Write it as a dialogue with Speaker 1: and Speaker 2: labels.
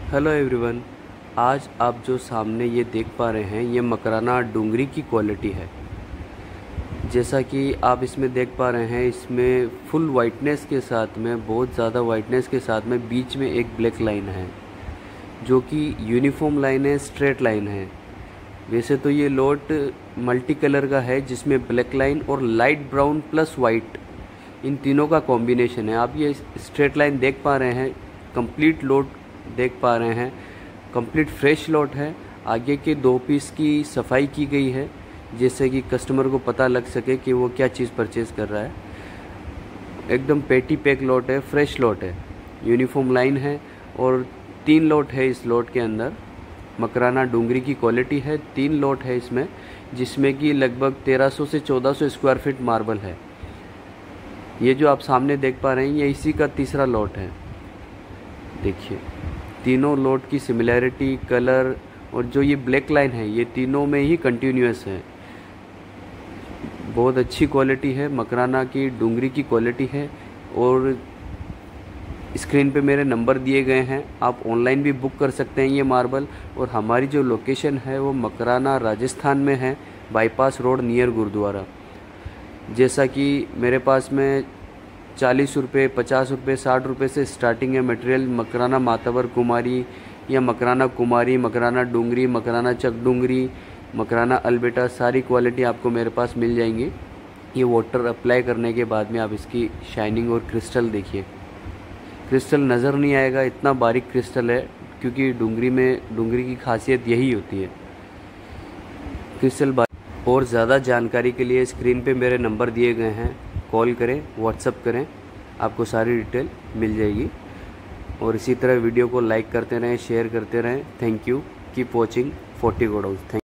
Speaker 1: Hello everyone. आज आप जो सामने ये देख पा रहे हैं ये मकराना डूंगरी की क्वालिटी है। जैसा कि आप इसमें देख पा रहे हैं, इसमें फुल वाइटनेस के साथ में, बहुत ज़्यादा वाइटनेस के साथ में बीच में एक ब्लैक लाइन है जो कि यूनिफॉर्म लाइन है, स्ट्रेट लाइन है। वैसे तो ये लोट मल्टी कलर का है जिसमें ब्लैक लाइन और लाइट ब्राउन प्लस वाइट इन तीनों का कॉम्बिनेशन है। आप ये स्ट्रेट लाइन देख पा रहे हैं, कंप्लीट लोट देख पा रहे हैं, कंप्लीट फ्रेश लोट है। आगे के 2 पीस की सफाई की गई है जिससे कि कस्टमर को पता लग सके कि वो क्या चीज़ परचेज़ कर रहा है। एकदम पेटी पैक लोट है, फ्रेश लोट है, यूनिफॉर्म लाइन है और 3 लोट है इस लोट के अंदर। मकराना डूंगरी की क्वालिटी है, 3 लोट है इसमें, जिसमें कि लगभग 1300 से 1400 स्क्वायर फीट मार्बल है। ये जो आप सामने देख पा रहे हैं ये इसी का तीसरा लोट है। देखिए तीनों लोट की सिमिलैरिटी, कलर और जो ये ब्लैक लाइन है ये तीनों में ही कंटिन्यूअस है। बहुत अच्छी क्वालिटी है, मकराना की डूंगरी की क्वालिटी है। और स्क्रीन पे मेरे नंबर दिए गए हैं, आप ऑनलाइन भी बुक कर सकते हैं ये मार्बल। और हमारी जो लोकेशन है वो मकराना राजस्थान में है, बाईपास रोड नियर गुरुद्वारा। जैसा कि मेरे पास में 40 रुपये, 50 रुपये, 60 रुपये से स्टार्टिंग है मटेरियल। मकराना मातवर कुमारी या मकराना कुमारी, मकराना डूंगरी, मकराना चक डूंगरी, मकराना अलबेटा, सारी क्वालिटी आपको मेरे पास मिल जाएंगी। ये वाटर अप्लाई करने के बाद में आप इसकी शाइनिंग और क्रिस्टल देखिए, क्रिस्टल नज़र नहीं आएगा, इतना बारीक क्रिस्टल है, क्योंकि डूंगरी की खासियत यही होती है, क्रिस्टल बारीक। और ज़्यादा जानकारी के लिए स्क्रीन पे मेरे नंबर दिए गए हैं, कॉल करें, व्हाट्सअप करें, आपको सारी डिटेल मिल जाएगी। और इसी तरह वीडियो को लाइक करते रहें, शेयर करते रहें। थैंक यू, कीप वॉचिंग 40 गोडाउस। थैंक